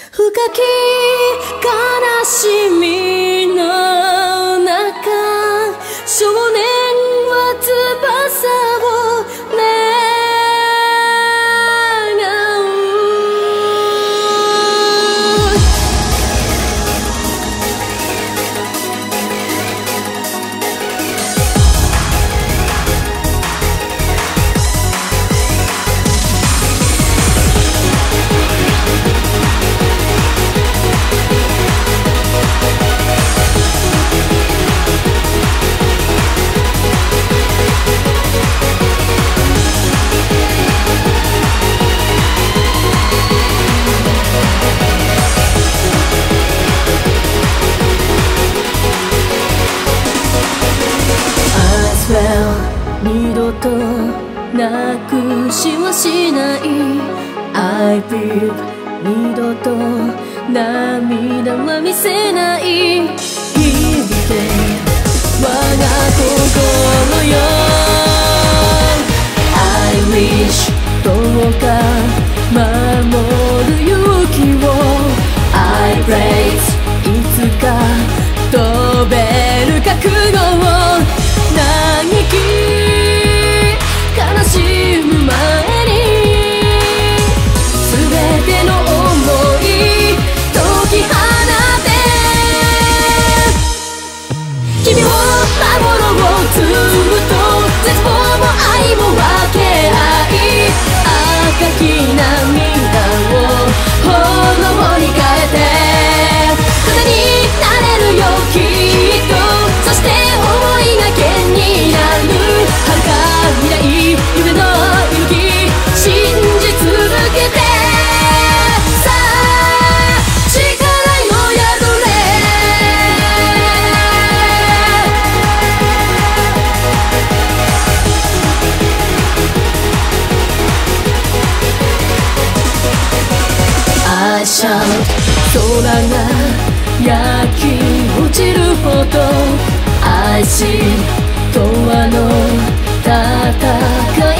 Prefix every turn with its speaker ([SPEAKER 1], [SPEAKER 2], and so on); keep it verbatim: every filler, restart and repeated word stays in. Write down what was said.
[SPEAKER 1] 深き悲しみの中、少年は翼を願う。二度となくしはしない I believe 二度と涙は見せない。聞いて我が心よ I wish どうか守る勇気を I praise いつか飛べる覚悟を嘆き悲しむ前に全ての想い解き放て君を守ろうずっと絶望も愛も分け合い赤き涙を炎に変えて歌になれるよきっとそして思いが剣になる遥か未来夢の勇気信じ続けてさあ力よ宿れI shout 空が焼き落ちるほど愛し永遠の戦い